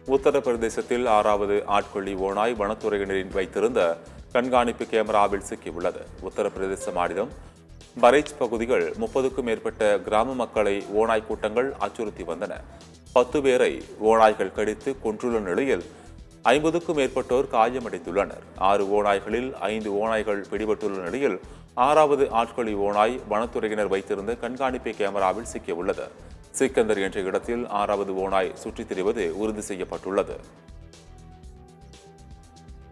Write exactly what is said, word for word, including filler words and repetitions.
உத்தரப்பிரதேசத்தில் ஆறாவது ஆட்கொள்ளி ஓநாய் வனத்துறையினரின் வைத்திருந்த கண்காணிப்பு கேமராவில் சிக்கியுள்ளது. உத்தரப்பிரதேச மாநிலம் பரேஜ் பகுதிகள் முப்பதுக்கும் மேற்பட்ட கிராம மக்களை ஓநாய் கூட்டங்கள் அச்சுறுத்தி வந்தன. பத்து பேரை ஓநாய்கள் கடித்து கொன்றுள்ள நிலையில் ஐம்பதுக்கும் மேற்பட்டோர் காயமடைந்துள்ளனர். ஆறு ஓநாய்களில் ஐந்து ஓநாய்கள் பிடிபட்டுள்ள நிலையில் ஆறாவது ஆட்கொள்ளி ஓநாய் வனத்துறையினர் வைத்திருந்த கண்காணிப்பு கேமராவில் சிக்கியுள்ளது. சிக்கந்தர் என்ற இடத்தில் ஆறாவது ஓநாய் சுற்றித் திரிவது உறுதி செய்யப்பட்டுள்ளது.